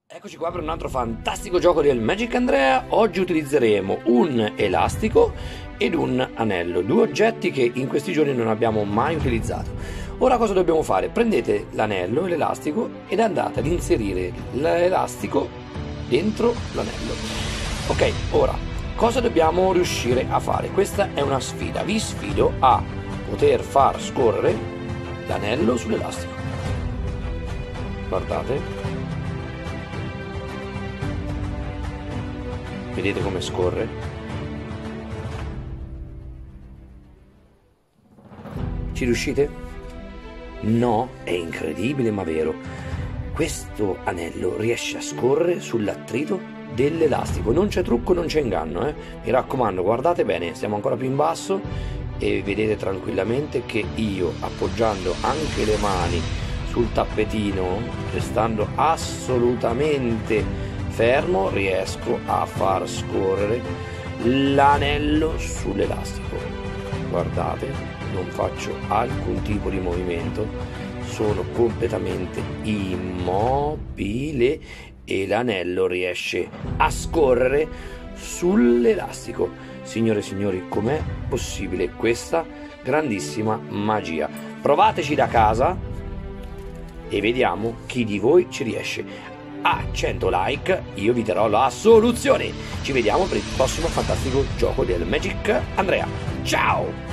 Eccoci qua per un altro fantastico gioco del Magic Andrea. Oggi utilizzeremo un elastico ed un anello, due oggetti che in questi giorni non abbiamo mai utilizzato. Ora cosa dobbiamo fare? Prendete l'anello e l'elastico ed andate ad inserire l'elastico dentro l'anello. Ok, ora cosa dobbiamo riuscire a fare? Questa è una sfida, vi sfido a poter far scorrere l'anello sull'elastico. Guardate. Vedete come scorre? Ci riuscite? No? È incredibile ma vero. Questo anello riesce a scorrere sull'attrito dell'elastico. Non c'è trucco, non c'è inganno, eh? Mi raccomando, guardate bene, siamo ancora più in basso e vedete tranquillamente che io, appoggiando anche le mani sul tappetino, restando assolutamente fermo, riesco a far scorrere l'anello sull'elastico. Guardate, non faccio alcun tipo di movimento, sono completamente immobile e l'anello riesce a scorrere sull'elastico. Signore e signori, com'è possibile questa grandissima magia? Provateci da casa e vediamo chi di voi ci riesce. A 100 like io vi darò la soluzione. Ci vediamo per il prossimo fantastico gioco del Magic Andrea. Ciao!